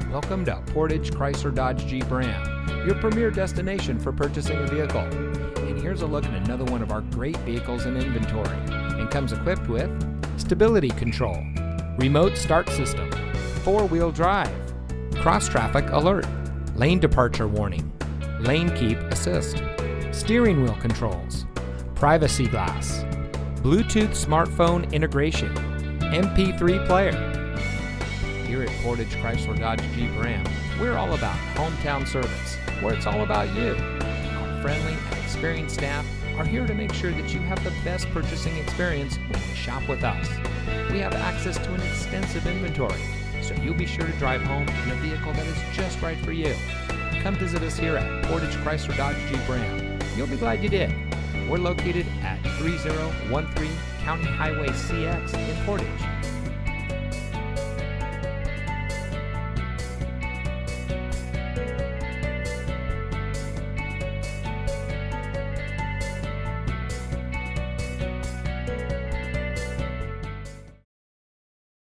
Welcome to Portage Chrysler Dodge Jeep Ram, your premier destination for purchasing a vehicle. And here's a look at another one of our great vehicles in inventory, and comes equipped with stability control, remote start system, four-wheel drive, cross-traffic alert, lane departure warning, lane keep assist, steering wheel controls, privacy glass, Bluetooth smartphone integration, MP3 player. Here at Portage Chrysler Dodge Jeep Ram, we're all about hometown service, where it's all about you. Our friendly and experienced staff are here to make sure that you have the best purchasing experience when you shop with us. We have access to an extensive inventory, so you'll be sure to drive home in a vehicle that is just right for you. Come visit us here at Portage Chrysler Dodge Jeep Ram. You'll be glad you did. We're located at 3013 County Highway CX in Portage.